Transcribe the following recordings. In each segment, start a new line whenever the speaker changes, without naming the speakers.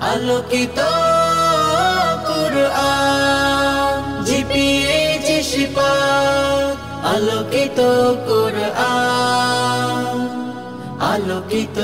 আলোকিত কুরআন জিপিএইচ শিফাত আলোকিত কুরআন আলোকিত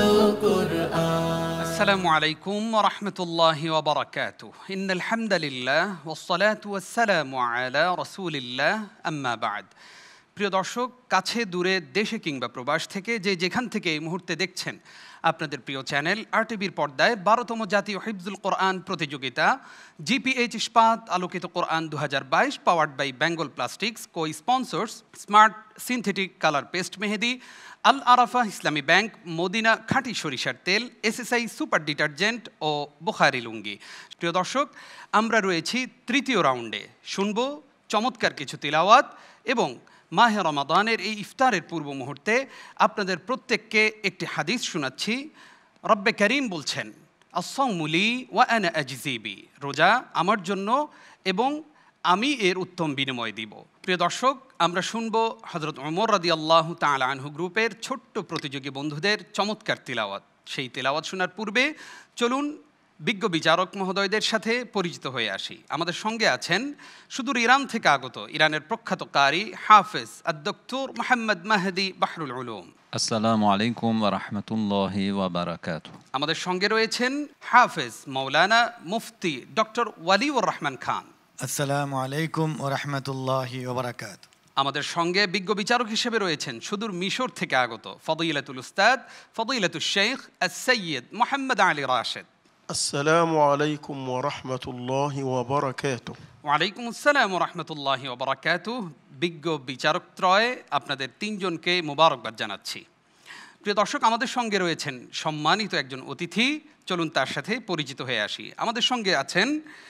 কুরআন।
আসসালামু আলাইকুম ওয়া রাহমাতুল্লাহি ওয়া বারাকাতুহু। ইন্নাল হামদালিল্লাহ ওয়াস সালাতু ওয়াস সালামু আলা রাসূলিল্লাহ আম্মা বা'দ। প্রিয় দর্শক, কাছে দূরে, দেশে কিংবা প্রবাস থেকে যেখান থেকে এই মুহূর্তে দেখছেন আপনাদের প্রিয় চ্যানেল আরটিভির পর্দায় 12তম জাতীয় হিফজুল কোরআন প্রতিযোগিতা জিপিএইচ ইস্পাত আলোকিত Quran 2022 powered by Bengal plastics, co sponsors smart synthetic colour paste Mehedi, Al Arafah Islami bank, Madina খাঁটি সরিষার তেল, এসএসআই সুপার ডিটারজেন্ট ও বুখারি লুঙ্গি। প্রিয় দর্শক, আমরা রয়েছি তৃতীয় রাউন্ডে। শুনব চমৎকার কিছু তিলাওয়াত এবং মাহে রমাদানের এই ইফতারের পূর্ব মুহূর্তে আপনাদের প্রত্যেককে একটি হাদিস শোনাচ্ছি। রব্বে করিম বলছেন, আস-সাওমু লি ওয়া আনা আজজি বি, রোজা আমার জন্য এবং আমি এর উত্তম বিনিময় দিব। প্রিয় দর্শক, আমরা শুনব হযরত ওমর রাদিয়াল্লাহু তাআলা আনহু গ্রুপের ছোট্ট প্রতিযোগী বন্ধুদের চমৎকার তিলাওয়াত। সেই তিলাওয়াত শোনার পূর্বে চলুন বিজ্ঞ বিচারক মহোদয়দের সাথে পরিচিত হয়ে আসি। আমাদের সঙ্গে আছেন সুদূর ইরান থেকে আগত ইরানের প্রখ্যাত কারি হাফেজ আদ-ডক্টর মুহাম্মদ মাহদি বাহরুল উলুম।
আসসালামু আলাইকুম ওয়া রাহমাতুল্লাহি ওয়া বারাকাতুহু।
আমাদের সঙ্গে রয়েছেন হাফেজ মাওলানা মুফতি ডক্টর ওয়ালিউর রহমান খান।
আসসালামু আলাইকুম ওয়া রাহমাতুল্লাহি ওয়া বারাকাতুহু।
আমাদের সঙ্গে বিজ্ঞ বিচারক হিসেবে রয়েছেন সুদূর মিশর থেকে আগত ফদিলাতুল উস্তাদ ফদিলাতুল শেখ আস-সাইয়্যিদ মুহাম্মদ আলী রাশেদ।
আসসালামু আলাইকুম ওয়া রাহমাতুল্লাহি ওয়া বারাকাতুহু।
ওয়ালাইকুম আসসালাম ওয়া রাহমাতুল্লাহি ওয়া বারাকাতুহু। বিজ্ঞ বিচারকত্রয় আপনাদের তিনজনকে মোবারকবাদ জানাচ্ছি। প্রিয় দর্শক, আমাদের সঙ্গে রয়েছেন সম্মানিত একজন অতিথি। চলুন তার সাথে পরিচিত হয়ে আসি। আমাদের সঙ্গে আছেন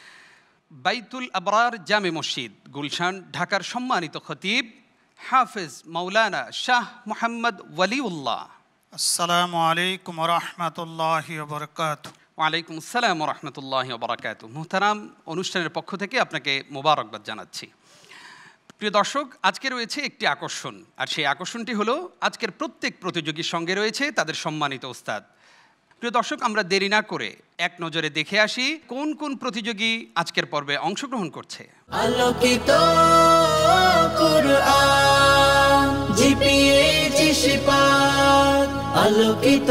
বাইতুল আবরার জামে মসজিদ, গুলশান, ঢাকার সম্মানিত খতিব হাফেজ মাওলানা শাহ মুহাম্মদ ওয়ালিউল্লাহ।
আসসালামু আলাইকুম ওয়া রাহমাতুল্লাহি ওয়া বারাকাতুহু।
ওয়ালাইকুম আসসালাম ওয়া রাহমাতুল্লাহি ওয়া বারাকাতুহু। মুহতারাম, অনুষ্ঠানের পক্ষ থেকে আপনাকে মোবারকবাদ জানাচ্ছি। প্রিয় দর্শক, আজকে রয়েছে একটি আকর্ষণ, আর সেই আকর্ষণটি হলো আজকের প্রত্যেক প্রতিযোগীর সঙ্গে রয়েছে তাদের সম্মানিত ওস্তাদ। প্রিয় দর্শক, আমরা দেরি না করে এক নজরে দেখে আসি কোন কোন প্রতিযোগী আজকের পর্বে অংশগ্রহণ করছে।
আলোকিত কুরআন জিপিএইচ শিফাত আলোকিত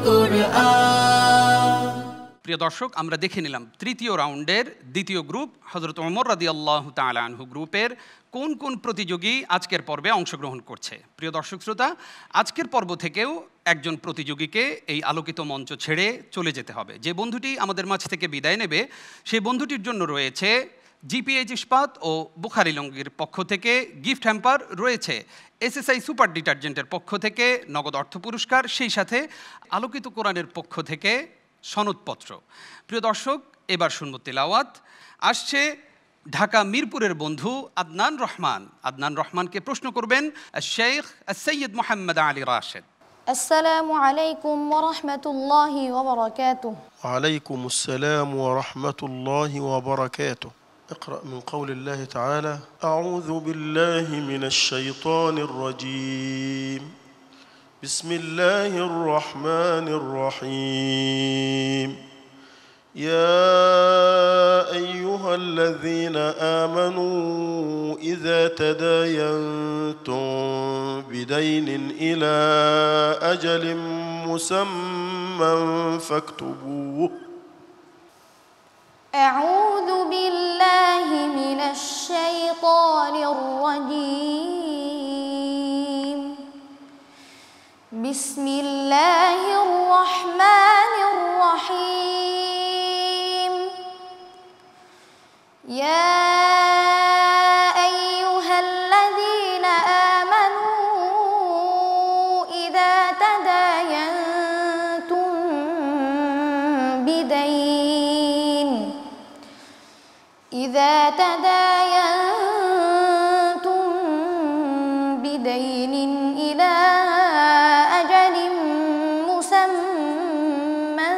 কুরআন।
প্রিয় দর্শক, আমরা দেখে নিলাম তৃতীয় রাউন্ডের দ্বিতীয় গ্রুপ হযরত ওমর রাদিয়াল্লাহু তাআলা আনহু গ্রুপের কোন কোন প্রতিযোগী আজকের পর্বে অংশগ্রহণ করছে। প্রিয় দর্শক শ্রোতা, আজকের পর্ব থেকেও একজন প্রতিযোগীকে এই আলোকিত মঞ্চ ছেড়ে চলে যেতে হবে। যে বন্ধুটি আমাদের মাঝ থেকে বিদায় নেবে সেই বন্ধুটির জন্য রয়েছে জিপিএইচ ইস্পাত ও বুখারি লুঙ্গির পক্ষ থেকে গিফট হ্যাম্পার, রয়েছে এসএসআই সুপার ডিটারজেন্টের পক্ষ থেকে নগদ অর্থ পুরস্কার, সেই সাথে আলোকিত কোরআনের পক্ষ থেকে সনদপত্র। প্রিয় দর্শক, এবার শুনব তিলাওয়াত। আসছে ঢাকা মিরপুরের বন্ধু আদনান রহমান। আদনান রহমানকে প্রশ্ন করবেন শেখ সৈয়দ মুহাম্মদ আলী রাশেদ।
আসসালামু আলাইকুম ওয়া রাহমাতুল্লাহি ওয়া বারাকাতুহু।
وعليكم السلام ورحمة الله وبركاته. اقرأ من قول الله تعالى: أعوذ بالله من الشيطان الرجيم. بسم الله الرحمن الرحيم. يا أيها الذين آمنوا إذا تداينتم بدين إلى أجل مسمى فاكتبوه.
أعوذ بالله من الشيطان الرجيم. بسم الله الرحمن الرحيم. يا أيها الذين آمنوا إذا تداينتم بدين إلى أجل مسمى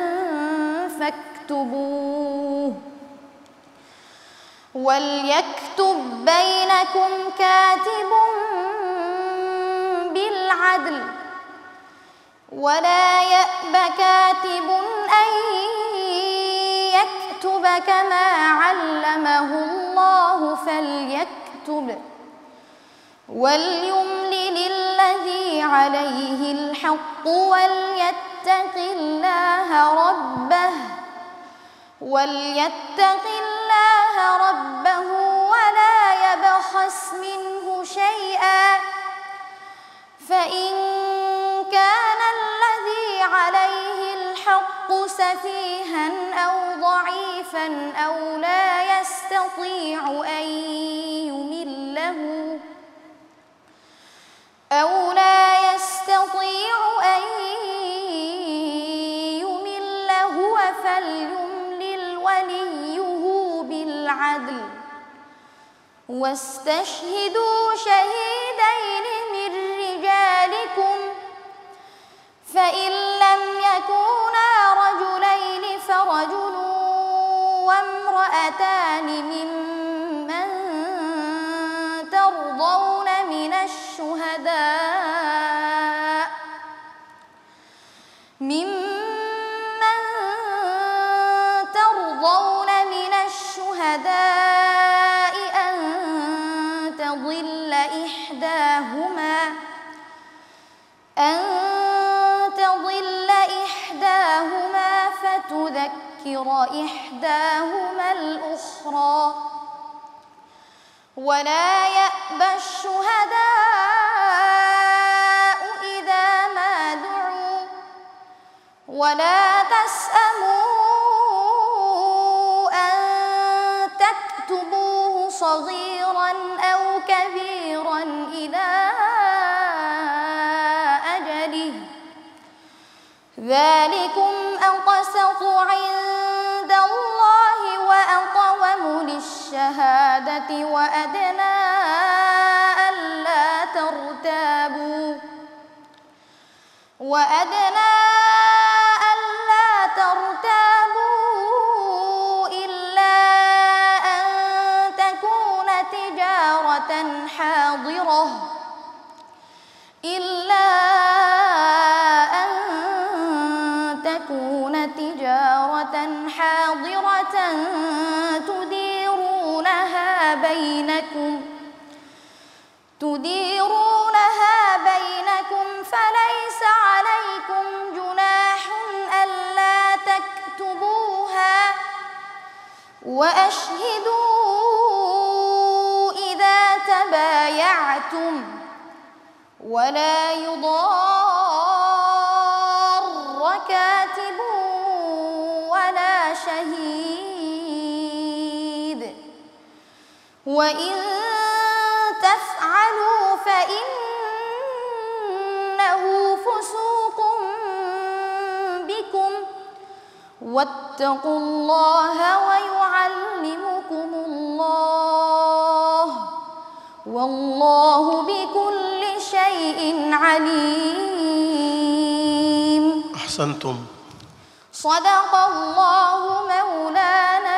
فاكتبوه. وليكتب بينكم كاتب بالعدل ولا يأب كاتب أن كما علمه الله فليكتب وليملل الذي عليه الحق وليتق الله ربه ولا يبخس منه شيئا فإن كان الذي عليه الحق سفيها أو ضعيفا أو لا يستطيع أن يمل هو فليملل وليه بالعدل واستشهدوا شهيدين من رجالكم فإن لم يكونا رجلين فرجل وامرأتان ممن ترضون من الشهداء أن تضل إحداهما فتذكر إحداهما الأخرى ولا يأبى الشهداء إذا ما دعوا ولا تسأموا أن تكتبوه صغيرا أو كبيرا إلى أجله ذلكم أقسط عند الله وأقوم للشهادة وأدنى ألا ترتابوا إلا أن تكون تجارة حاضرة تديرونها بينكم فليس عليكم جناح ألا تكتبوها وأشهدوا إذا تبايعتم ولا يضار كاتب ولا شهيد وإن تفعلوا فإنه فسوق بكم واتقوا الله ويعلمكم الله والله بكل شيء عليم.
أحسنتم.
صدق الله مولانا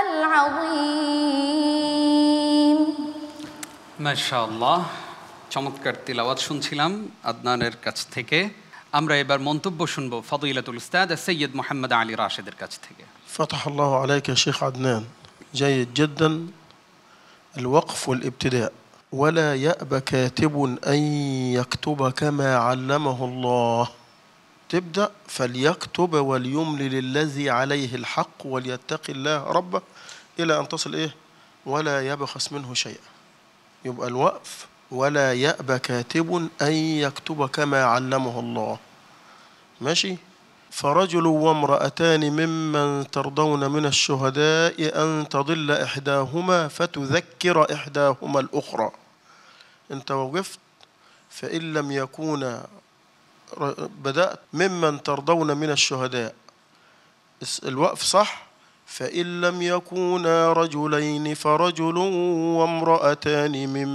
العظيم.
মাশাআল্লাহ, চমৎকার তিলাওয়াত শুনছিলাম আদনানের কাছ থেকে। আমরা এবার মন্তব্য শুনবো ফদিলাতুল উস্তাদ সৈয়দ মোহাম্মদ আলী রাশেদের কাছ থেকে।
فتح الله عليك يا شيخ عدنان، جيد جدا الوقف والابتداء. ولا يأبى كاتب أن يكتب كما علمه الله. تبدأ فليكتب وليملل الذي عليه الحق وليتق الله ربه إلى أن تصل إيه ولا يبخس منه شيئا. يبقى الوقف ولا يأبى كاتب أن يكتب كما علمه الله. ماشي. فرجل وامرأتان ممن ترضون من الشهداء أن تضل إحداهما فتذكر إحداهما الأخرى. أنت وقفت فإن لم يكون بدأت ممن ترضون من الشهداء، الوقف صح. فإن لم يكونا رجلين فرجل وامرأتان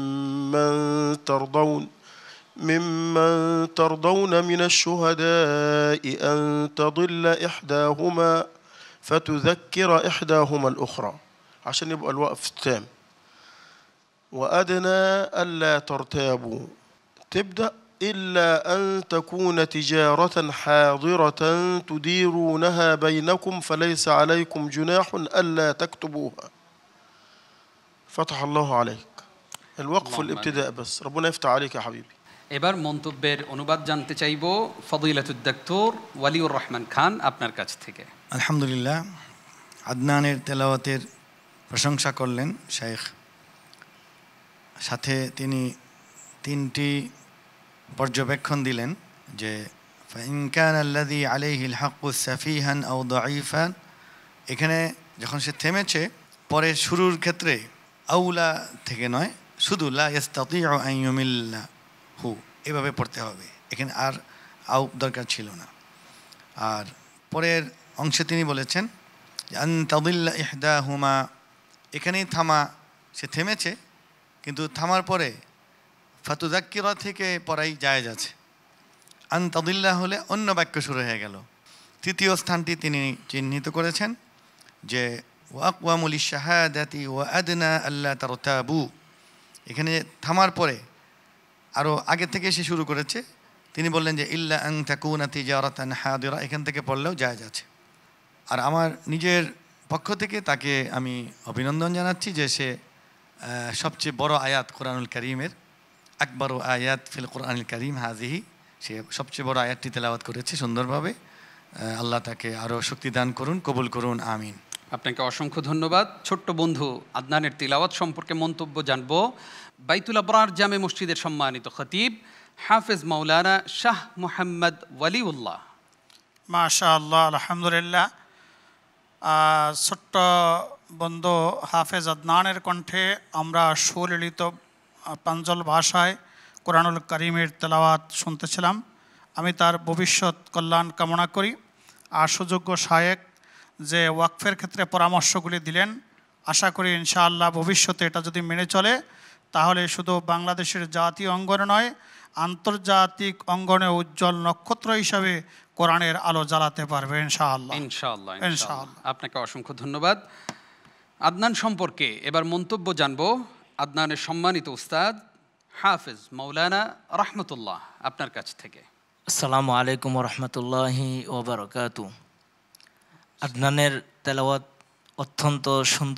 ممن ترضون من الشهداء أن تضل إحداهما فتذكر إحداهما الأخرى، عشان يبقى الوقف تام. وأدنى ألا ترتابوا. تبدأ إلا أن تكون تجارة حاضرة تديرونها بينكم فليس عليكم جناح ألا تكتبوها فتح الله عليك الوقف والابتداء بس ربنا يفتح عليك يا حبيبي
এবার মন্তব্যের অনুবাদ জানতে চাইব ফদিলাতুদ দাক্তর ওয়ালিউর রহমান খান আপনার কাছ থেকে।
আলহামদুলিল্লাহ, আদনানের তেলাওয়াতের প্রশংসা করলেন শেখ, সাথে তিনি 3টি পর্যবেক্ষণ দিলেন যে ফাইন কানা আল্লাযী আলাইহিল হাক্কু সাফিহান আও দাঈফান, এখানে যখন সে থেমেছে পরে শুরুর ক্ষেত্রে আউলা থেকে নয়, শুধু লা ইস্তাতিউ আন ইউমিল্লাহু এভাবে পড়তে হবে, এখানে আর আউ দরকার ছিল না। আর পরের অংশে তিনি বলেছেন আন তাদিল্লা ইহদাহুমা, এখানেই থামা, সে থেমেছে কিন্তু থামার পরে ফাতুযাক্কিরা থেকে পড়াই জায়েজ আছে। আন তাদিল্লা হলে অন্য বাক্য শুরু হয়ে গেল। তৃতীয় স্থানটি তিনি চিহ্নিত করেছেন যে ওয়াকওয়ামু লিশ-শাহাদাতি ওয়া আদনা আল্লা তারতাবু, এখানে থামার পরে আরও আগে থেকে সে শুরু করেছে, তিনি বললেন যে ইল্লা আন তাকুনা তিজারাতান হাদিরা, এখান থেকে পড়লেও জায়েজ আছে। আর আমার নিজের পক্ষ থেকে তাকে আমি অভিনন্দন জানাচ্ছি যে সে সবচেয়ে বড় আয়াত কোরআনুল কারীমের, আকবরু আয়াত ফিল কোরআনুল কারীম হাজিহি, সে সবচেয়ে বড় আয়াতটি তেলাওয়াত করেছে সুন্দরভাবে। আল্লাহ তাকে আরও শক্তি দান করুন, কবুল করুন, আমিন।
আপনাকে অসংখ্য ধন্যবাদ। ছোট্ট বন্ধু আদনানের তিলাওয়াত সম্পর্কে মন্তব্য জানব বাইতুল আবরার জামে মসজিদের সম্মানিত খতিব হাফেজ মাওলানা শাহ মুহাম্মদ ওয়ালিউল্লাহ।
মাশাআল্লাহ, আলহামদুলিল্লাহ। ছোট্ট বন্ধু হাফেজ আদনানের কণ্ঠে আমরা সুললিত পাঞ্জল ভাষায় কোরআনুল কারীমের তেলাওয়াত শুনতেছিলাম। আমি তার ভবিষ্যৎ কল্যাণ কামনা করি। আর সুযোগ্য শায়েক যে ওয়াকফের ক্ষেত্রে পরামর্শগুলি দিলেন, আশা করি ইনশাআল্লাহ ভবিষ্যতে এটা যদি মেনে চলে তাহলে শুধু বাংলাদেশের জাতীয় অঙ্গনে নয়, আন্তর্জাতিক অঙ্গনে উজ্জ্বল নক্ষত্র হিসাবে কোরআনের আলো জ্বালাতে পারবে ইনশাআল্লাহ।
ইনশাআল্লাহ ইনশাআল্লাহ। আপনাকে অসংখ্য ধন্যবাদ। আদনান সম্পর্কে এবার মন্তব্য জানব আদনানের সম্মানিত উস্তাদ হাফেজ মাওলানা রাহমাতুল্লাহ আপনার কাছ থেকে।
আসসালামু আলাইকুম রহমতুল্লাহি ওবারাকাতু। আদনানের তেলাওয়াত অত্যন্ত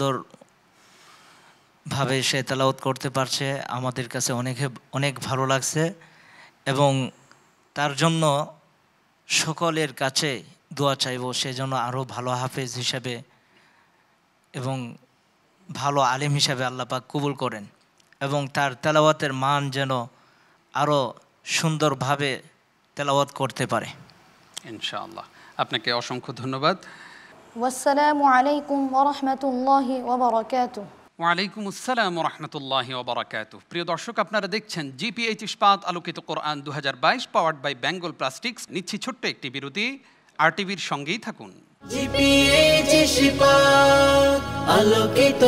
সুন্দরভাবে সে তেলাওয়াত করতে পারছে, আমাদের কাছে অনেক ভালো লাগছে এবং তার জন্য সকলের কাছে দোয়া চাইব, সেজন্য আরও ভালো হাফেজ হিসাবে এবং ভালো আলেম হিসাবে আল্লাহ পাক কবুল করেন এবং তার তেলাওয়াতের মান যেন আরও সুন্দরভাবে তেলাওয়াত করতে পারে
ইনশাআল্লাহ। আপনাকে অসংখ্য ধন্যবাদ।
ওয়াসসালামু আলাইকুম ওয়া রাহমাতুল্লাহি ওয়া বারাকাতুহু।
ওয়ালাইকুম আসসালাম ওয়া রাহমাতুল্লাহি ওয়া বারাকাতুহু। প্রিয় দর্শক, আপনারা দেখছেন জিপিএইচ ইস্পাত আলোকিত Quran 2022 powered by Bengal plastics. নিচ্ছি ছোট্ট একটি বিরতি, আরটিভির সঙ্গেই থাকুন।
জিপিএইচ ইস্পাত আলোকিত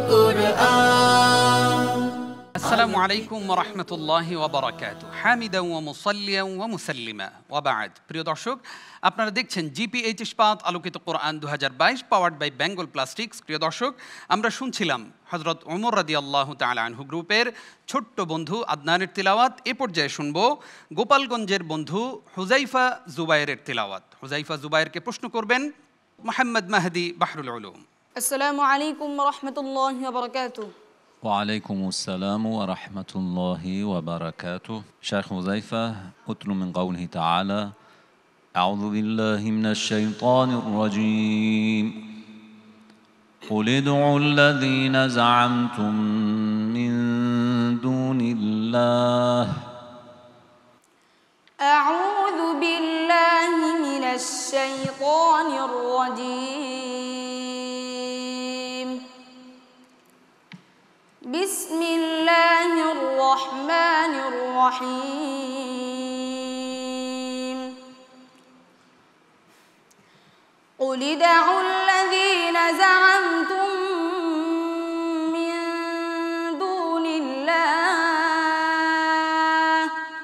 কোরআন।
আসসালামু আলাইকুম ওয়া রাহমাতুল্লাহি ওয়া বারাকাতুহু। হামিদান ওয়া মুসাল্লিয়ান ওয়া মুসাল্লিমা ওয়া বা'দ। প্রিয় দর্শক, আপনারা দেখছেন জিপিএইচ ইস্পাত আলোকিত Quran 2022 powered by Bengal plastics. প্রিয় দর্শক, আমরা শুনছিলাম হযরত ওমর রাদিয়াল্লাহু তাআলা আনহু গ্রুপের ছোট্ট বন্ধু আদনানের তিলাওয়াত। এ পর্যায়ে শুনবো গোপালগঞ্জের বন্ধু হুযাইফা জুবায়েরের তিলাওয়াত। হুযাইফা জুবায়েরকে প্রশ্ন করবেন মুহাম্মদ মাহদি বাহরুল উলুম।
আসসালামু আলাইকুম ওয়া রাহমাতুল্লাহি ওয়া বারাকাতুহু।
وعليكم السلام ورحمة الله وبركاته. شيخ حذيفة أتل من قوله تعالى: أعوذ بالله من الشيطان الرجيم قل ادعوا الذين زعمتم من دون الله.
أعوذ بالله من الشيطان الرجيم. بسم الله الرحمن الرحيم. قل ادعوا الذين زعمتم من دون الله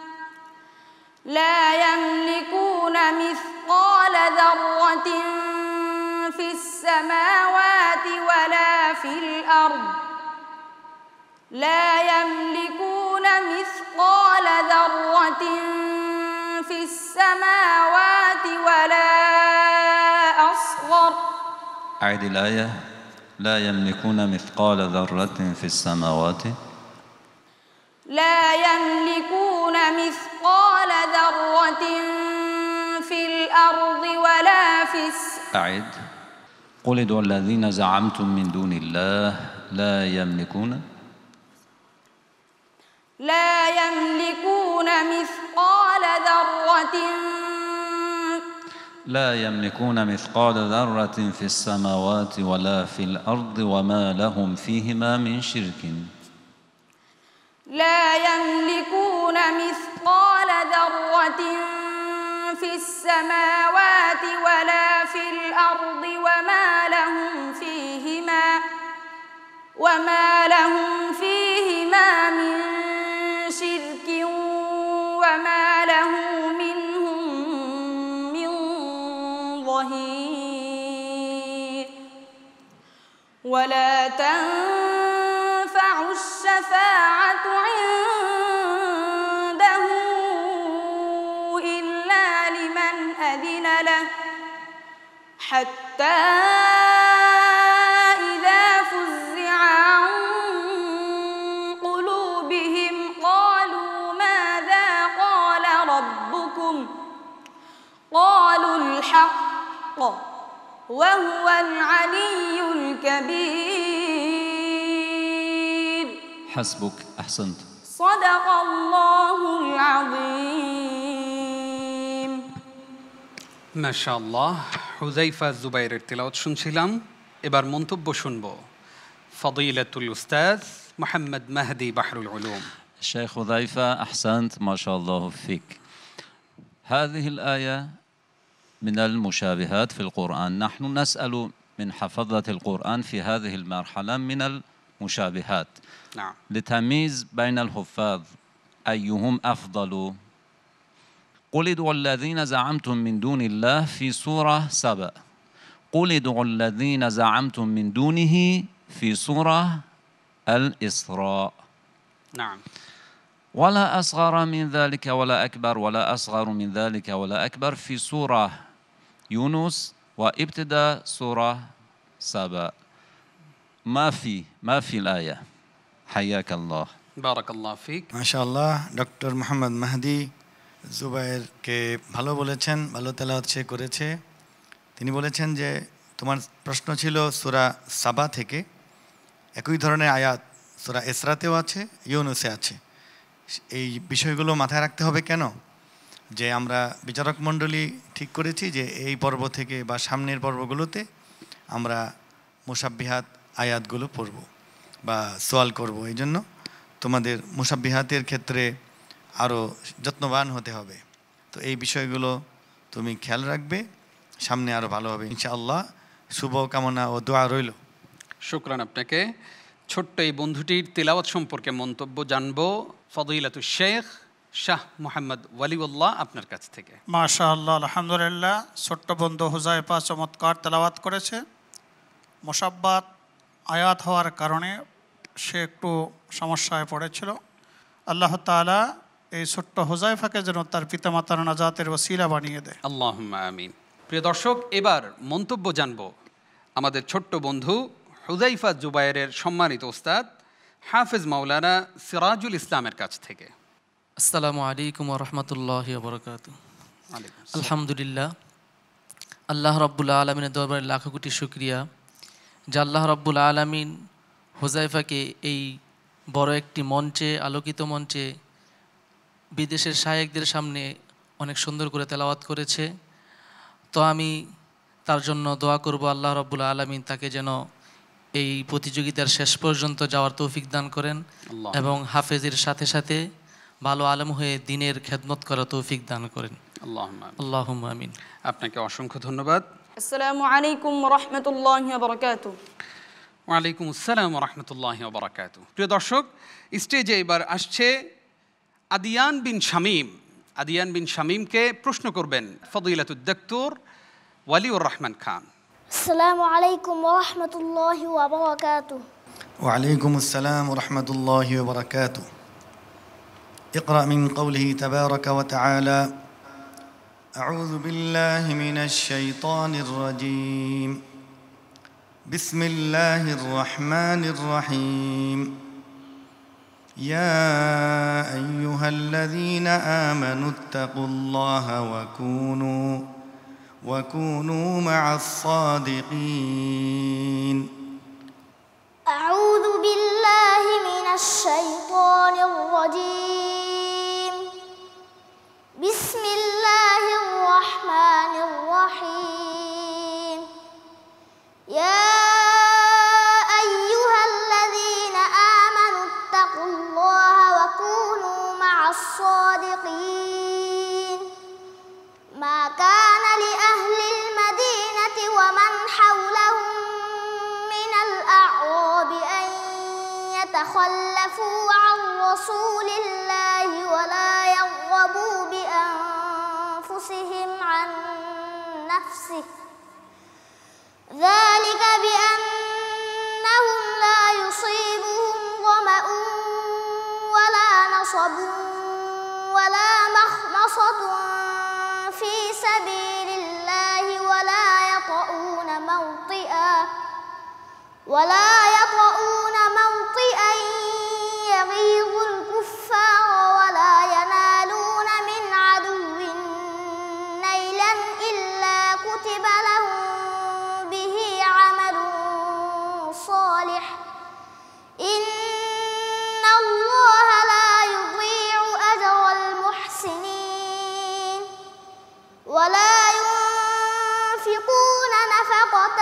لا يملكون مثقال ذرة في السماوات ولا في الأرض لا يملكون مثقال ذرة في السماوات ولا أصغر.
أعد الآية. لا يملكون مثقال ذرة في السماوات.
لا يملكون مثقال ذرة في الأرض ولا في
أعد. قل ادعوا الذين زعمتم من دون الله لا يملكون.
لا يملكون مثقال ذرة.
لا يملكون مثقال ذرة في السماوات ولا في الأرض وما لهم فيهما من شرك.
لا يملكون مثقال ذرة في السماوات ولا في الأرض وما لهم فيهما من شرك وما له منهم من ظهير. ولا تنفع الشفاعة عنده إلا لمن أذن له حتى إذا فزع عن قلوبهم قالوا ماذا قال ربكم قالوا الحق وهو العلي الكبير.
حسبك. أحسنت.
صدق الله العظيم.
মাশাআল্লাহ, হুযায়ফা জুবাইরের তিলাওয়াত শুনছিলাম। এবার মন্তব্য শুনব ফদিলাতুল উস্তাদ মুহাম্মদ মাহদি বাহরুল উলুম।
الشيخ حذيفة أحسنت ما شاء الله فيك. هذه الآية من المشابهات في القرآن. نحن نسأل من حفظة القرآن في هذه المرحلة من المشابهات.
نعم.
لتمييز بين الحفاظ أيهم أفضل. قل ادعوا الذين زعمتم من دون الله في سورة سبأ. قل ادعوا الذين زعمتم من دونه في سورة الإسراء.
نعم.
ولا أصغر من ذلك ولا أكبر ولا أصغر من ذلك ولا أكبر في سورة يونس وابتداء سورة سبأ. ما في الآية. حياك الله.
بارك الله فيك.
মাশাআল্লাহ, ডক্টর মোহাম্মদ মাহদি জুবায়েরকে ভালো বলেছেন, ভালো তেলাওয়াত সে করেছে। তিনি বলেছেন যে তোমার প্রশ্ন ছিল সূরা সাবা থেকে, একই ধরনের আয়াত সূরা ইসরাতেও আছে, ইউনুসে আছে। এই বিষয়গুলো মাথায় রাখতে হবে কেন? যে আমরা বিচারক মণ্ডলী ঠিক করেছি যে এই পর্ব থেকে বা সামনের পর্বগুলোতে আমরা মুসাব্বিহাত আয়াতগুলো পড়ব বা সোয়াল করব। এই জন্য তোমাদের মুসাব্বিহাতের ক্ষেত্রে আরও যত্নবান হতে হবে। তো এই বিষয়গুলো তুমি খেয়াল রাখবে, সামনে আরও ভালো হবে ইনশাআল্লাহ। শুভ কামনা ও দোয়া রইল।
শুকরান আপনাকে। ছোট্ট এই বন্ধুটির তিলাওয়াত সম্পর্কে মন্তব্য জানবো ফদিলাতুল শেখ শাহ মোহাম্মদ ওয়ালিউল্লাহ আপনার কাছ থেকে।
মাশাআল্লাহ, আলহামদুলিল্লাহ। ছোট্ট বন্ধু হুযায়ফা চমৎকার তেলাওয়াত করেছে। মুসাব্বাত আয়াত হওয়ার কারণে সে একটু সমস্যায় পড়েছিল। আল্লাহ তাআলা এই ছোট্ট হুযায়ফাকে যেন তার পিতামাতার নাজাতের ওসিলা বানিয়ে দেয়।
আল্লাহুম্মা আমিন। প্রিয় দর্শক, এবার মন্তব্য জানবো আমাদের ছোট্ট বন্ধু হুযায়ফা জুবায়েরের সম্মানিত ওস্তাদ হাফেজ মাওলানা সিরাজুল ইসলামের কাছ থেকে।
আসসালামু আলাইকুম ওয়া রাহমাতুল্লাহি ওয়া বারাকাতুহু। আলহামদুলিল্লাহ, আল্লাহ রাব্বুল আলামিনের দরবারে লাখো কোটি শুকরিয়া যে আল্লাহ রাব্বুল আলামিন হুযায়ফাকে এই বড় একটি মঞ্চে, আলোকিত মঞ্চে বিদেশের শায়েখদের সামনে অনেক সুন্দর করে তেলাওয়াত করেছে। তো আমি তার জন্য দোয়া করব আল্লাহ রাব্বুল আলামিন তাকে যেন এই প্রতিযোগিতার শেষ পর্যন্ত যাওয়ার তৌফিক দান করেন এবং হাফেজের সাথে সাথে ভালো আলেম হয়ে দ্বীনের খেদমত করার তৌফিক দান করেন। আল্লাহুম্মা আমিন।
আপনাকে অসংখ্য ধন্যবাদ।
আসসালামু আলাইকুম ওয়া রাহমাতুল্লাহি ওয়া বারাকাতুহু।
ওয়ালাইকুম আসসালাম ওয়া রাহমাতুল্লাহি ওয়া বারাকাতুহু। প্রিয় দর্শক, স্টেজে এবার আসছে আদিয়ান বিন শামীম। আদিয়ান বিন শামীমকে প্রশ্ন করবেন ফদিলাতুদ দক্তর ওয়ালিউর রহমান খান।
আসসালামু আলাইকুম ওয়া রাহমাতুল্লাহি ওয়া বারাকাতুহু।
ওয়ালাইকুম আসসালাম ওয়া রাহমাতুল্লাহি ওয়া বারাকাতুহু। اقرأ من قوله تبارك وتعالى أعوذ بالله من الشيطان الرجيم بسم الله الرحمن الرحيم يا أيها الذين آمنوا اتقوا الله وكونوا مع الصادقين
أعوذ بالله من الشيطان الرجيم بسم الله الرحمن الرحيم يا أيها الذين آمنوا اتقوا الله وكونوا مع الصادقين ما كان لأهل المدينة ومن حولهم من الأعراب أن يتخلفوا عن رسول الله ولا يرغبوا بأنفسهم عن نفسه ذلك بأنهم لا يصيبهم ظمأ ولا نصب ولا مخمصة في سبيل الله ولا يطؤون موطئا يغيظ الكفار ولا ينالون من عدو نيلا إلا كتب لهم به عمل صالح إن الله لا يضيع أجر المحسنين ولا ينفقون نفقة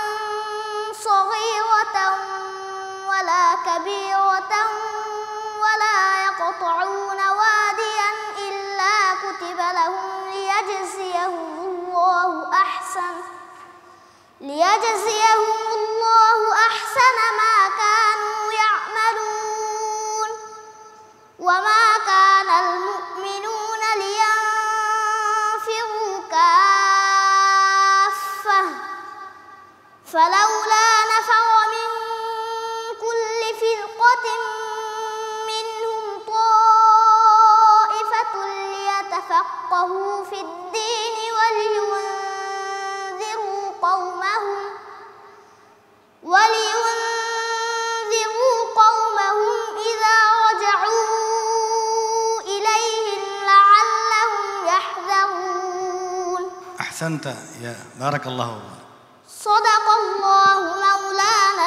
صغيرة ولا كبيرة ولا يقطعون واديا إلا كتب لهم ليجزيهم الله أحسن ما كانوا يعملون وما كان المؤمنون لينفروا كافة فلولا نفر من كل فرقة منهم طائفة ليتفقهوا في الدين ولينذروا قومهم إذا رجعوا إليهم لعلهم يحذرون.
أحسنت يا بارك الله فيك.
صدق الله مولانا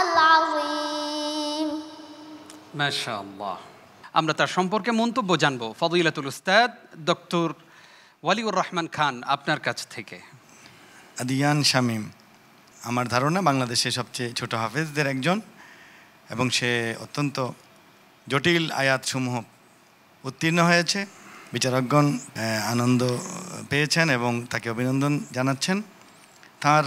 العظيم.
মাশাআল্লাহ। আমরা তার সম্পর্কে মন্তব্য জানবো ফদিলাতুল উস্তাদ ডক্টর ওয়ালিউর রহমান খান আপনার কাছ থেকে।
আদিয়ান শামীম আমার ধারণা বাংলাদেশের সবচেয়ে ছোট হাফেজদের একজন এবং সে অত্যন্ত জটিল আয়াতসমূহ উত্তীর্ণ হয়েছে। বিচারকগণ আনন্দ পেয়েছেন এবং তাকে অভিনন্দন জানাচ্ছেন। তার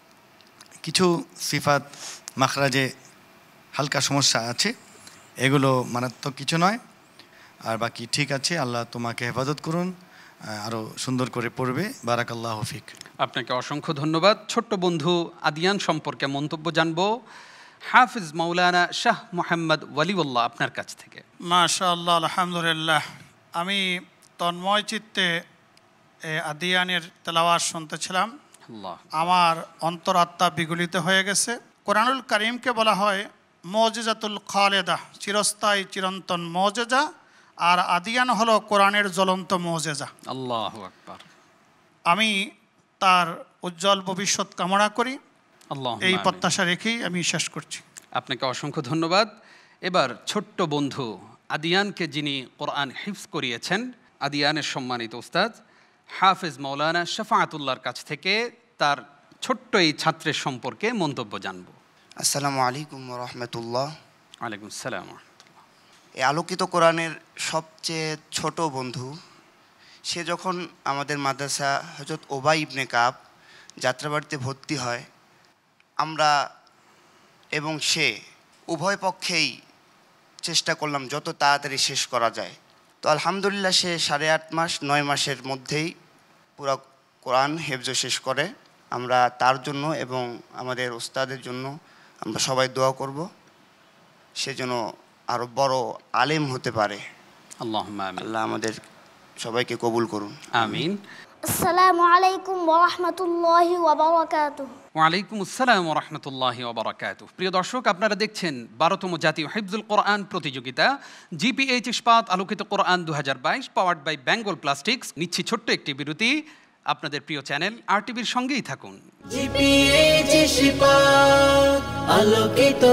কিছু সিফাত মাখরাজে হালকা সমস্যা আছে, এগুলো মারাত্মক কিছু নয়, আর বাকি ঠিক আছে। আল্লাহ তোমাকে হেফাজত করুন, আরও সুন্দর করে পড়বে। বারাকাল্লাহু ফিক।
আপনাকে অসংখ্য ধন্যবাদ। ছোট্ট বন্ধু আদিয়ান সম্পর্কে মন্তব্য জানবো হাফিজ মাওলানা শাহ মোহাম্মদ ওয়ালিউল্লাহ আপনার কাছ থেকে।
মাশাআল্লাহ, আলহামদুলিল্লাহ। আমি তন্ময় চিত্তে আদিয়ানের তেলাওয়াত শুনতেছিলাম, আমার অন্তরাত্মা বিগলিত হয়ে গেছে। কোরআনুল কারীমকে বলা হয় মুজিজাতুল খালেদা, চিরস্থায়ী চিরন্তন মুজিজা, আর আদিয়ান হলো কোরআনের জ্বলন্ত মুজিজা।
আল্লাহু আকবার।
আমি তার উজ্জ্বল ভবিষ্যৎ কামনা করি, এই প্রত্যাশা রেখেই আমি শেষ করছি।
আপনাকে অসংখ্য ধন্যবাদ। এবার ছোট্ট বন্ধু আদিয়ানকে যিনি কোরআন হিফজ করিয়েছেন, আদিয়ানের সম্মানিত উস্তাদ হাফেজ মাওলানা শাফাআতুল্লাহর কাছ থেকে তার ছোট্ট এই ছাত্রের সম্পর্কে মন্তব্য জানব।
আসসালামু আলাইকুম রহমতুল্লাহ।
ওয়ালাইকুম আসসালাম।
এই আলোকিত কোরআনের সবচেয়ে ছোট বন্ধু, সে যখন আমাদের মাদ্রাসা হযরত ওবাই ইবনে কাব যাত্রাবাড়িতে ভর্তি হয়, আমরা এবং সে উভয় পক্ষেই চেষ্টা করলাম যত তাড়াতাড়ি শেষ করা যায়। তো আলহামদুলিল্লাহ সে 8.5 মাস 9 মাসের মধ্যেই পুরো কোরআন হেফজ শেষ করে। আমরা তার জন্য এবং আমাদের উস্তাদের জন্য আমরা সবাই দোয়া করব, সে যেন আরও বড় আলেম হতে পারে।
আল্লাহুম্মা আমিন।
আল্লাহ আমাদের সবাইকে কবুল করুন,
আমিন।
আসসালামু আলাইকুম ওয়া রাহমাতুল্লাহি ওয়া বারাকাতুহু।
ওয়ালাইকুম আসসালাম ওয়া রাহমাতুল্লাহি ওয়া বারাকাতুহু। প্রিয় দর্শক, আপনারা দেখছেন 12তম জাতীয় হিফজুল কোরআন প্রতিযোগিতা জিপিএইচ ইস্পাত আলোকিত Quran 2022 powered by Bengal plastics. নিচ্ছি ছোট্ট একটি বিরতি। আপনাদের প্রিয় চ্যানেল আরটিভির সঙ্গেই থাকুন।
জিপিএইচ ইস্পাত আলোকিত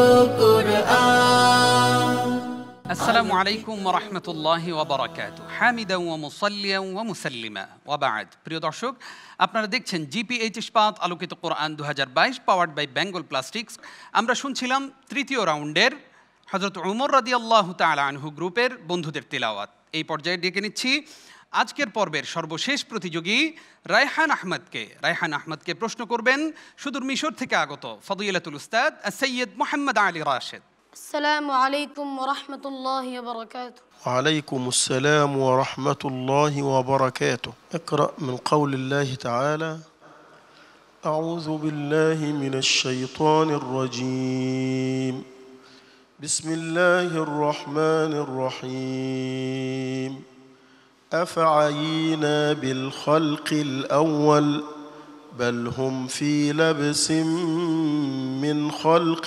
কোরআন।
আসসালামু আলাইকুম ওয়া রাহমাতুল্লাহি ওয়া বারাকাতুহু। হামিদান ওয়া মুসাল্লিয়ান ওয়া মুসাল্লিমা ওয়া বা'দ। প্রিয় দর্শক, আপনারা দেখছেন জিপিএইচ ইস্পাত আলোকিত Quran 2022 powered by Bengal plastics. আমরা শুনছিলাম তৃতীয় রাউন্ডের হযরত ওমর রাদিয়াল্লাহু তাআলা আনহু গ্রুপের বন্ধুদের তিলাওয়াত। এই পর্যায়ে ডেকে নিচ্ছি আজকের পর্বের সর্বশেষ প্রতিযোগী রায়হান আহমদকে। রায়হান আহমদকে প্রশ্ন করবেন সুদূর মিশর থেকে আগত ফদিলাতুল উস্তাদ সৈয়দ মোহাম্মদ আলী রাশেদ।
আসসালামু আলাইকুম ওয়া রাহমাতুল্লাহি ওয়া বারাকাতুহু।
وعليكم السلام ورحمة الله وبركاته. اقرأ من قول الله تعالى: أعوذ بالله من الشيطان الرجيم. بسم الله الرحمن الرحيم. أفعينا بالخلق الأول بل هم في لبس من خلق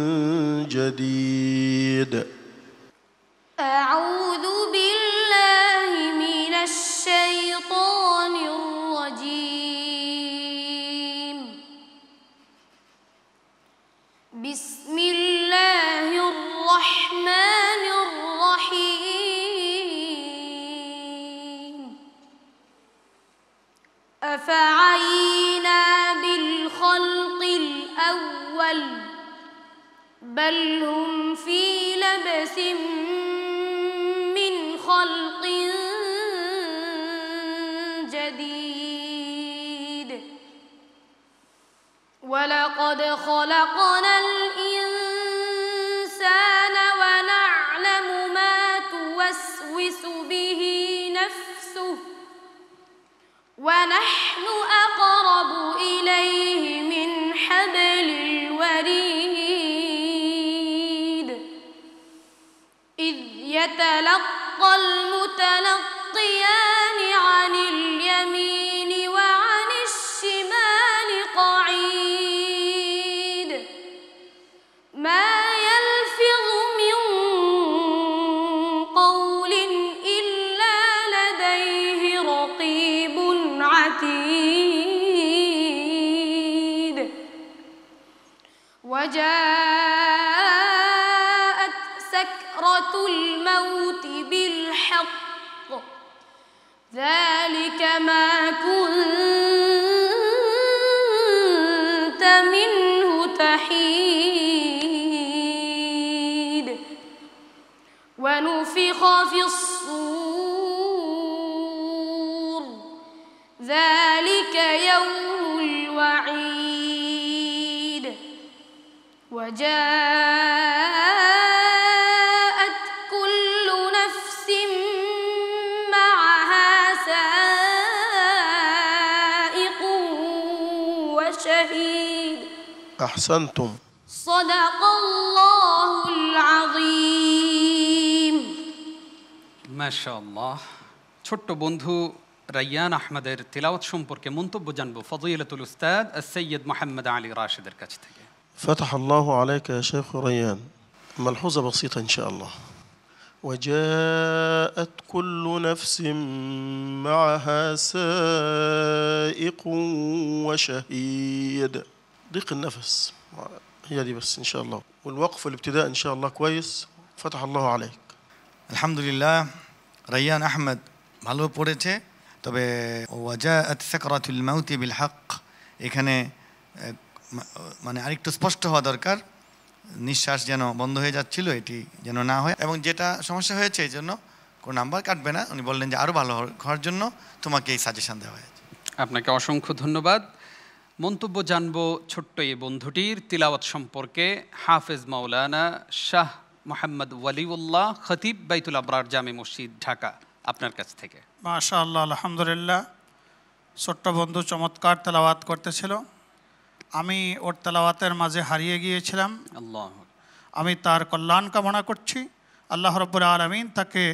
جديد.
أعوذ بالله من الشيطان الرجيم. بسم الله الرحمن الرحيم. أفعينا بالخلق الأول بل هم في لبس من خلق جديد. ولقد خلقنا الإنسان ونعلم ما توسوس به نفسه ونحن أقرب إليه من حبل الوريد. إذ يتلقى المتلقيان عن اليمين وعن الشمال قعيد. ما يلفظ من قول إلا لديه رقيب عتيد. وجاءت سكرة الموت بالحق ذلك ما كنت منه تحيد. ونفخ في الصور ذلك يوم الوعيد. وجاءت كل نفس معها سائق وشهيد.
أحسنتم.
صدق الله العظيم.
মাশাআল্লাহ। ছোট্ট বন্ধু রায়্যান আহমদের তিলাওয়াত সম্পর্কে মন্তব্য জানব ফদিলাতুল উস্তাদ সৈয়দ মোহাম্মদ আলী রাশেদের কাছ থেকে।
فتح الله عليك يا شيخ ريان. ملحوظة بسيطة إن شاء الله. وجاءت كل نفس معها سائق وشهيد. ضيق النفس هي دي بس إن شاء الله، والوقف والابتداء إن شاء الله كويس. فتح الله عليك.
আলহামদুলিল্লাহ, রায়্যান আহমদ ভালো পড়েছে। তবে ওয়াজাআত সাকরাতুল মাউতি বিল হক, এখানে মানে আরেকটু স্পষ্ট হওয়া দরকার। নিঃশ্বাস যেন বন্ধ হয়ে যাচ্ছিল, এটি যেন না হয়। এবং যেটা সমস্যা হয়েছে এই জন্য কোনো নাম্বার কাটবে না। উনি বললেন যে আরও ভালো হওয়ার জন্য তোমাকে এই সাজেশন দেওয়া হয়েছে।
আপনাকে অসংখ্য ধন্যবাদ। মন্তব্য জানব ছোট্ট এই বন্ধুটির তিলাওয়াত সম্পর্কে হাফেজ মাওলানা শাহ মোহাম্মদ ওয়ালিউল্লাহ, খতিব বাইতুল আবরার জামে মসজিদ, ঢাকা, আপনার কাছ থেকে।
মাশাআল্লাহ, আলহামদুলিল্লাহ। ছোট্ট বন্ধু চমৎকার তেলাওয়াত করতেছিল। আমি ওর তেলাওয়াতের মাঝে হারিয়ে গিয়েছিলাম।
আল্লাহ,
আমি তার কল্যাণ কামনা করছি। আল্লাহ রাব্বুল আলামিন তাকে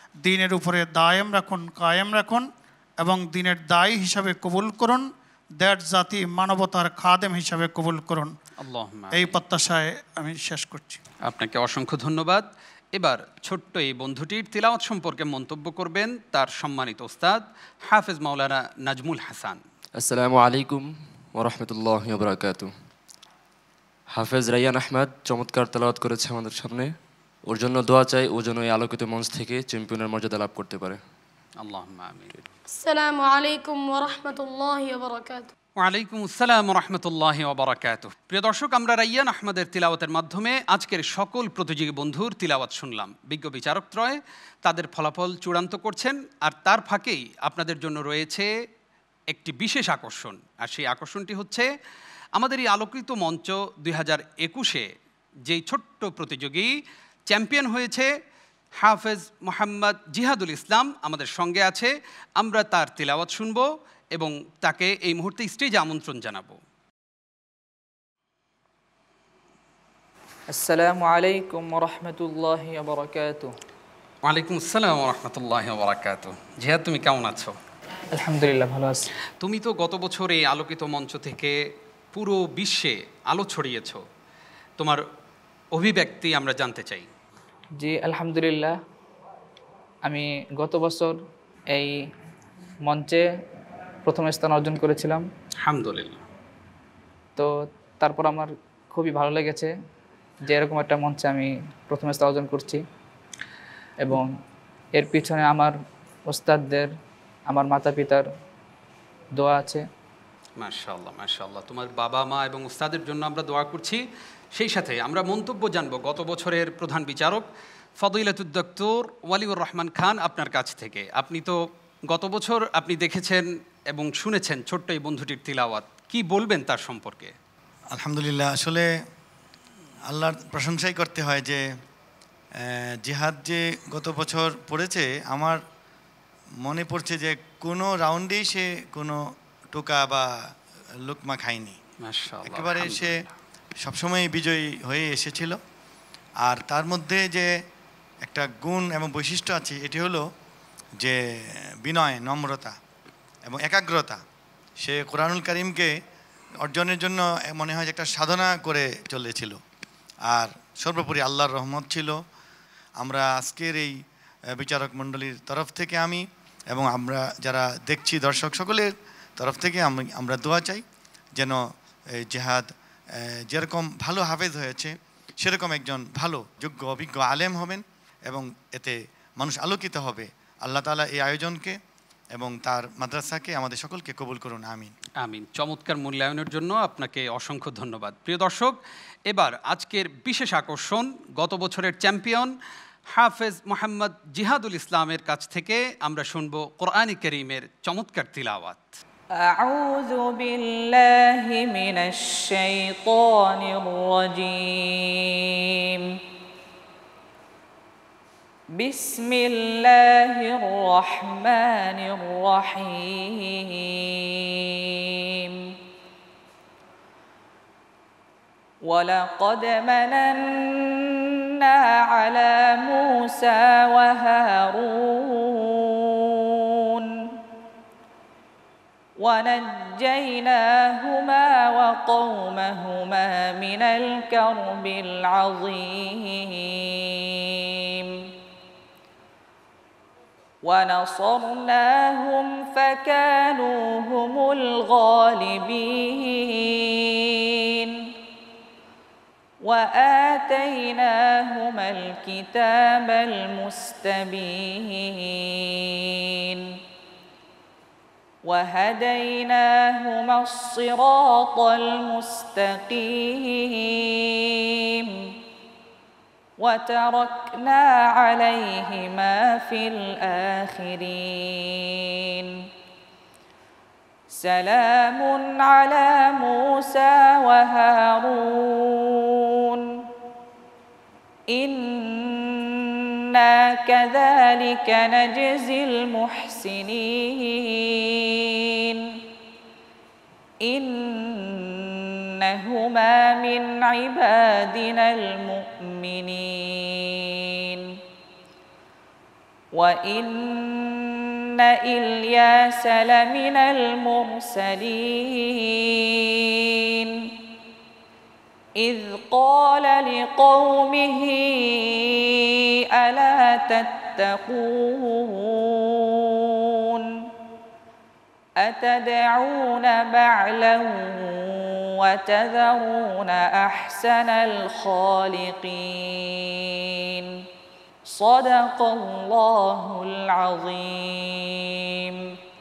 দিনের উপরে দায়েম রাখুন, কায়েম রাখুন এবং দিনের দায়ী হিসাবে কবুল করুন, দেড় জাতি মানবতার খাদেম হিসাবে কবুল করুন। এই প্রত্যাশায় আমি শেষ করছি।
আপনাকে অসংখ্য ধন্যবাদ। এবার ছোট্ট এই বন্ধুটির তিলাওয়াত সম্পর্কে মন্তব্য করবেন তার সম্মানিত ওস্তাদ হাফেজ মাওলানা নাজমুল হাসান।
আসসালামু আলাইকুম ওয়া রাহমাতুল্লাহি ওয়া বারাকাতুহু। হাফেজ রাইয়ান আহমেদ চমৎকার তেলাওয়াত করেছে আমাদের সামনে। ওর জন্য দোয়া চাই, ও যেন এই আলোকিত মঞ্চ থেকে চ্যাম্পিয়নের মর্যাদা লাভ করতে পারে।
আল্লাহুম্মা আমিন।
আসসালামু আলাইকুম ওয়া রাহমাতুল্লাহি ওয়া বারাকাতুহু।
ওয়ালাইকুম আসসালাম রহমতুল্লাহি ওয়া বারাকাতুহু। প্রিয় দর্শক, আমরা রাইয়ান আহমেদের তিলাওয়াতের মাধ্যমে আজকের সকল প্রতিযোগী বন্ধুর তিলাওয়াত শুনলাম। বিজ্ঞ বিচারকত্রয় তাদের ফলাফল চূড়ান্ত করছেন, আর তার ফাঁকেই আপনাদের জন্য রয়েছে একটি বিশেষ আকর্ষণ। আর সেই আকর্ষণটি হচ্ছে আমাদের এই আলোকিত মঞ্চ 2021-এ যেই ছোট্ট প্রতিযোগী চ্যাম্পিয়ন হয়েছে হাফেজ মোহাম্মদ জিহাদুল ইসলাম আমাদের সঙ্গে আছে। আমরা তার তিলাওয়াত শুনব এবং তাকে এই মুহূর্তে স্টেজে আমন্ত্রণ জানাবো।
আসসালামু আলাইকুম ওয়া রাহমাতুল্লাহি ওয়া বারাকাতুহু।
ওয়ালাইকুম আসসালাম ওয়া রাহমাতুল্লাহি ওয়া বারাকাতুহু। জিহাদ, তুমি কেমন আছো?
আলহামদুলিল্লাহ, ভালো আছি।
তুমি তো গত বছর এই আলোকিত মঞ্চ থেকে পুরো বিশ্বে আলো ছড়িয়েছো, তোমার অভিব্যক্তি আমরা জানতে চাই।
জি আলহামদুলিল্লাহ, আমি গত বছর এই মঞ্চে প্রথম স্থান অর্জন করেছিলাম।
আলহামদুলিল্লাহ।
তো তারপর আমার খুবই ভালো লেগেছে যে এরকম একটা মঞ্চে আমি প্রথম স্থান অর্জন করছি, এবং এর পিছনে আমার ওস্তাদদের, আমার মাতা পিতার দোয়া আছে।
মাশাআল্লাহ মাশাআল্লাহ, তোমার বাবা মা এবং উস্তাদের জন্য আমরা দোয়া করছি। সেই সাথে আমরা মন্তব্য জানব গত বছরের প্রধান বিচারক ফদিলাতুদ ডক্টর ওয়ালিউর রহমান খান আপনার কাছ থেকে। আপনি তো গত বছর আপনি দেখেছেন এবং শুনেছেন ছোট্ট এই বন্ধুটির তিলাওয়াত, কি বলবেন তার সম্পর্কে?
আলহামদুলিল্লাহ, আসলে আল্লাহর প্রশংসাই করতে হয় যে জিহাদ যে গত বছর পড়েছে, আমার মনে পড়ছে যে কোনো রাউন্ডেই সে কোনো টোকা বা লুকমা খায়নি। একেবারে সে সবসময় বিজয়ী হয়ে এসেছিল। আর তার মধ্যে যে একটা গুণ এবং বৈশিষ্ট্য আছে, এটি হলো যে বিনয়, নম্রতা এবং একাগ্রতা। সে কোরআনুল কারীমকে অর্জনের জন্য মনে হয় যে একটা সাধনা করে চলেছিল। আর সর্বোপরি আল্লাহর রহমত ছিল। আমরা আজকের এই বিচারক মণ্ডলীর তরফ থেকে আমি এবং আমরা যারা দেখছি দর্শক সকলের তরফ থেকে আমরা দোয়া চাই যেন জিহাদ যেরকম ভালো হাফেজ হয়েছে সেরকম একজন ভালো যোগ্য অভিজ্ঞ আলেম হবেন এবং এতে মানুষ আলোকিত হবে। আল্লাহ তাআলা এই আয়োজনকে এবং তার মাদ্রাসাকে আমাদের সকলকে কবুল করুন, আমিন।
আমিন। চমৎকার মূল্যায়নের জন্য আপনাকে অসংখ্য ধন্যবাদ। প্রিয় দর্শক, এবার আজকের বিশেষ আকর্ষণ গত বছরের চ্যাম্পিয়ন হাফেজ মোহাম্মদ জিহাদুল ইসলামের কাছ থেকে আমরা শুনব কোরআন কারীমের চমৎকার তিলাওয়াত।
আউযু বিল্লাহি মিনাশ শাইতানির রাজীম। বিসমিল্লাহির রহমানির রহিম। ওয়ালাকাদ মানান্না আলা মূসা ওয়া হারুন ونجيناهما وقومهما من الكرب العظيم ونصرناهم فكانوا هم الغالبين وآتيناهما الكتاب المستبين وهديناهما الصراط المستقيم وتركنا عليهما في الآخرين سلام على موسى وهارون إنا كذلك نجزي المحسنين إنهما من عبادنا المؤمنين
وإن إلياس لمن المرسلين إذ قال لقومه ألا تتقون أتدعون بعلا وتذرون أحسن الخالقين صدق الله العظيم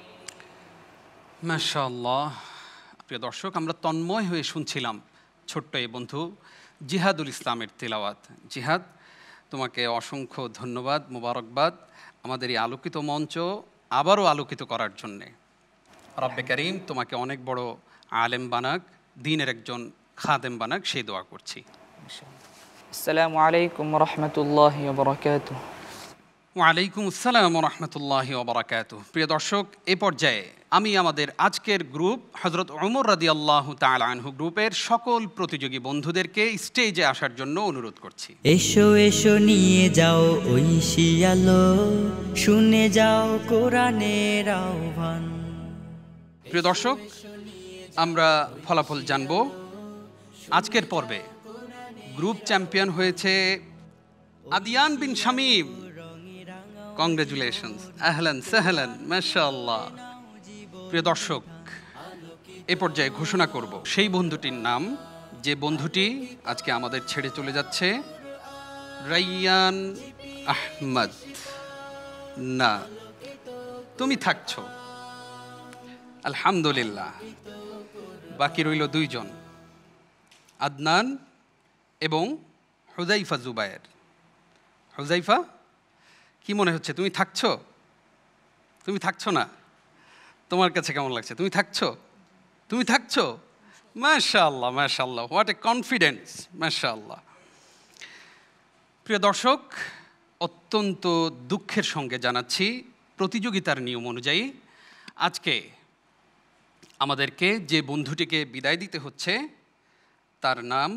মাশাআল্লাহ। প্রিয় দর্শক, আমরা তন্ময় হয়ে শুনছিলাম ছোট্ট এই বন্ধু জিহাদুল ইসলামের তেলাওয়াত। জিহাদ, তোমাকে অসংখ্য ধন্যবাদ, মোবারকবাদ আমাদের এই আলোকিত মঞ্চ আবারও আলোকিত করার জন্যে। রব্বে কারীম তোমাকে অনেক বড় আলেম বানাক, দ্বীনের একজন খাদেম বানাক, সেই দোয়া করছি।
আসসালামু আলাইকুম রহমতুল্লাহি ওয়া বারাকাতুহু।
ওয়ালাইকুম আসসালাম রহমতুল্লাহি ওয়া বারাকাতুহু। প্রিয় দর্শক, এ পর্যায়ে আমি আমাদের আজকের গ্রুপ হযরত ওমর রাদিয়াল্লাহু তাআলা আনহু গ্রুপের সকল প্রতিযোগী বন্ধুদেরকে স্টেজে আসার জন্য অনুরোধ করছি।
এসো এসো নিয়ে যাও ঐশী আলো, শুনে যাও কোরআনের আহ্বান।
প্রিয় দর্শক, আমরা ফলাফল জানব। আজকের পর্বে গ্রুপ চ্যাম্পিয়ন হয়েছে আদিয়ান বিন শামীম। কংগ্রেচুলেশনস, আহলান সাহলান, মাশাআল্লাহ। প্রিয় দর্শক, এ পর্যায়ে ঘোষণা করব সেই বন্ধুটির নাম, যে বন্ধুটি আজকে আমাদের ছেড়ে চলে যাচ্ছে, রাইয়ান আহমদ। না, তুমি থাকছো, আলহামদুলিল্লাহ। বাকি রইল দুইজন, আদনান এবং হুযাইফা জুবায়ের। হুযাইফা, কি মনে হচ্ছে, তুমি থাকছো? তুমি থাকছো না? তোমার কাছে কেমন লাগছে? তুমি থাকছো? তুমি থাকছো? মাশাআল্লাহ, মাশাআল্লাহ, হোয়াট এ কনফিডেন্স, মাশাআল্লাহ। প্রিয় দর্শক, অত্যন্ত দুঃখের সঙ্গে জানাচ্ছি, প্রতিযোগিতার নিয়ম অনুযায়ী আজকে আমাদেরকে যে বন্ধুটিকে বিদায় দিতে হচ্ছে তার নাম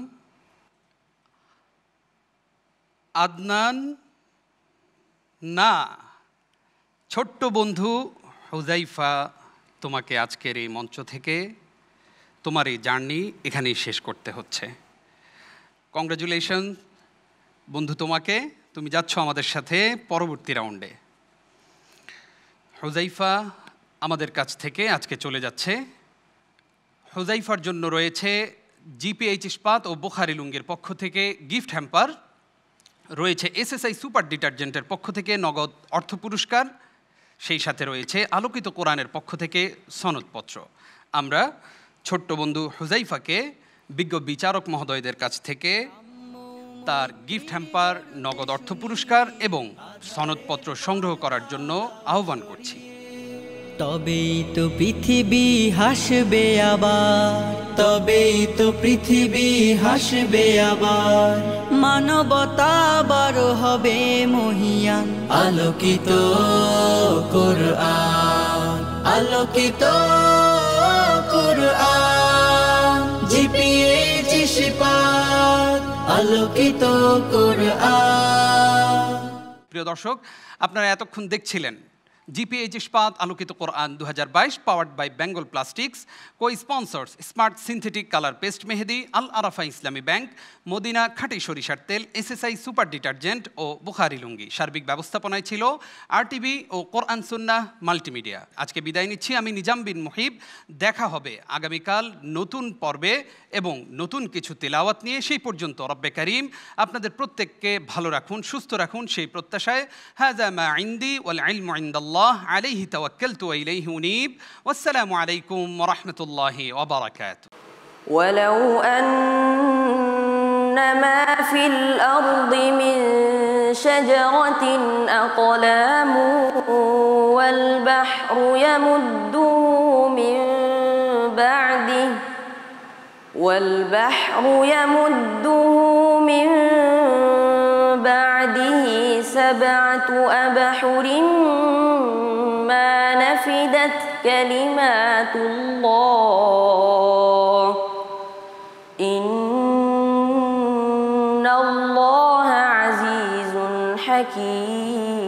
আদনান না, ছোট্ট বন্ধু হুযাইফা। তোমাকে আজকের এই মঞ্চ থেকে তোমার এই জার্নি এখানেই শেষ করতে হচ্ছে। কংগ্রেচুলেশন বন্ধু তোমাকে, তুমি যাচ্ছ আমাদের সাথে পরবর্তী রাউন্ডে। হুযাইফা আমাদের কাছ থেকে আজকে চলে যাচ্ছে। হুযাইফার জন্য রয়েছে জিপিএইচ ইস্পাত ও বুখারী লুঙ্গির পক্ষ থেকে গিফট হ্যাম্পার, রয়েছে এসএসআই সুপার ডিটারজেন্টের পক্ষ থেকে নগদ অর্থ পুরস্কার, সেই সাথে রয়েছে আলোকিত কোরআনের পক্ষ থেকে সনদপত্র। আমরা ছোট্ট বন্ধু হুযাইফাকে বিজ্ঞ বিচারক মহোদয়দের কাছ থেকে তার গিফট হ্যাম্পার, নগদ অর্থ পুরস্কার এবং সনদপত্র সংগ্রহ করার জন্য আহ্বান করছি।
তবেই তো পৃথিবী হাসবে আবার, তবেই তো পৃথিবী হাসবে আবার, মানবতা বড় হবে মহিয়ান। আলোকিত কোরআন, আলোকিত কোরআন, জিপিএইচ ইস্পাত, আলোকিত কোরআন।
প্রিয় দর্শক, আপনারা এতক্ষণ দেখছিলেন জিপিএইচ ইস্পাত আলোকিত Quran 2022, powered by Bengal plastics, co sponsors smart synthetic colour paste Mehedi, Al Arafah Islami bank, Madina খাঁটি সরিষার তেল, এসএসআই সুপার ডিটারজেন্ট ও বুখারী লুঙ্গি। সার্বিক ব্যবস্থাপনায় ছিল আরটিভি ও কোরআন সুন্নাহ মাল্টিমিডিয়া। আজকে বিদায় নিচ্ছি আমি নিজাম বিন মুহিব। দেখা হবে আগামীকাল নতুন পর্বে এবং নতুন কিছু তেলাওয়াত নিয়ে। সেই পর্যন্ত রব্বে কারীম আপনাদের প্রত্যেককে ভালো রাখুন, সুস্থ রাখুন, সেই প্রত্যাশায় হাযা মা ইনদি ওয়াল ইলমু ইনদাল্লাহ আলাইহি তাওয়াক্কালতু ওয়া ইলাইহি উনীব। ওয়াসসালামু আলাইকুম ওয়া রাহমাতুল্লাহি ওয়া বারাকাতুহু।
ولو أن ما في الأرض من شجرة أقلام والبحر يمده من بعده 7 أبحر ما نفدت كلمات الله إن الله عزيز حكيم.